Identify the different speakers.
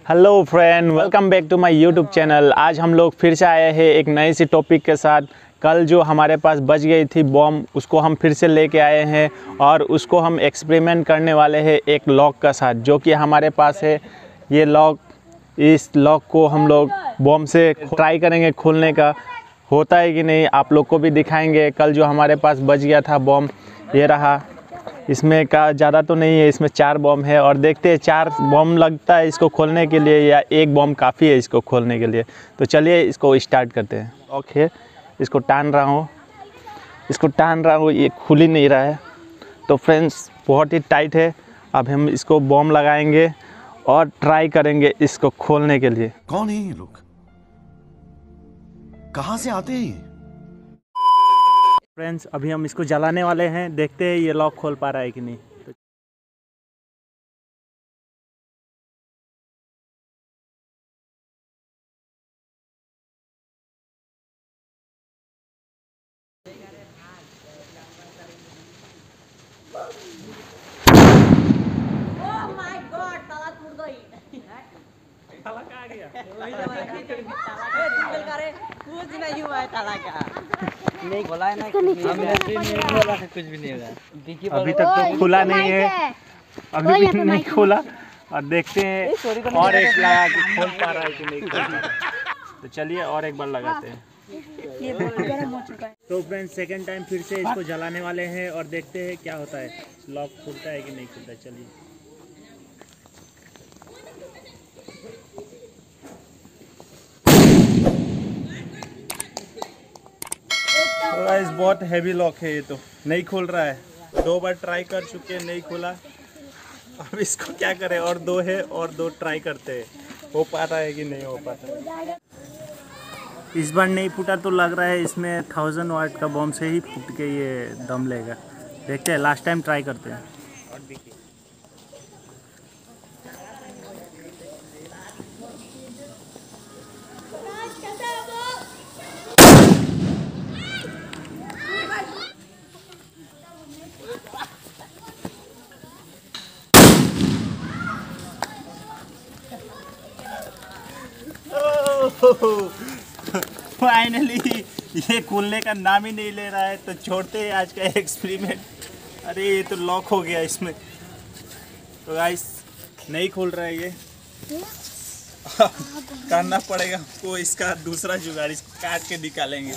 Speaker 1: Hello friend, welcome back to my YouTube channel. आज हम लोग फिर से आए हैं एक नई सी टॉपिक के साथ। कल जो हमारे पास बच गई थी बॉम्ब, उसको हम फिर से लेके आए हैं और उसको हम एक्सपेरिमेंट करने वाले हैं एक लॉक का साथ, जो कि हमारे पास है। ये लॉक, इस लॉक को हम लोग बॉम्ब से ट्राई करेंगे खोलने का, होता है कि नहीं आप लोग को भी दिखाएंगे। कल जो हमारे पास बच गया था बॉम्ब, ये रहा। इसमें का ज़्यादा तो नहीं है, इसमें 4 बॉम्ब है और देखते हैं 4 बॉम्ब लगता है इसको खोलने के लिए या एक बॉम्ब काफ़ी है इसको खोलने के लिए। तो चलिए इसको स्टार्ट करते हैं। ओके, इसको टान रहा हूँ, ये खुल ही नहीं रहा है। तो फ्रेंड्स बहुत ही टाइट है। अब हम इसको बॉम्ब लगाएंगे और ट्राई करेंगे इसको खोलने के लिए।
Speaker 2: कौन है ये लोग, कहाँ से आते हैं?
Speaker 1: फ्रेंड्स अभी हम इसको जलाने वाले हैं, देखते हैं ये लॉक खोल पा रहा है कि नहीं। ताला कहाँ गया?
Speaker 3: कुछ नहीं हुआ है ताला का। नहीं खोला है ना, कुछ भी नहीं होगा।
Speaker 1: अभी तक तो खुला नहीं है, अभी भी नहीं खोला। और देखते हैं और एक लगा के खोल पा रहा है कि नहीं खोल पा रहा है। तो चलिए और एक बार लगाते हैं। तो फ्रेंड्स सेकंड टाइम फिर से इसको जलाने वाले हैं और देखते हैं क्या होता है, लॉक खुलता है कि नहीं खुलता है। चलिए। तो गाइस बहुत हैवी लॉक है, ये तो नहीं खुल रहा है। 2 बार ट्राई कर चुके हैं, नहीं खुला। अब इसको क्या करें, और 2 है और 2 ट्राई करते हैं, हो पाता है कि नहीं हो पाता है। इस बार नहीं फूटा तो लग रहा है इसमें 1000 वाट का बॉम्ब से ही फूट के ये दम लेगा। देखते हैं, लास्ट टाइम ट्राई करते हैं। फाइनली ये खुलने का नाम ही नहीं ले रहा है, तो छोड़ते हैं आज का एक्सपेरिमेंट। अरे ये तो लॉक हो गया इसमें। तो गाइस नहीं खुल रहा है ये। करना पड़ेगा हमको इसका दूसरा जुगाड़, इसको काट के निकालेंगे।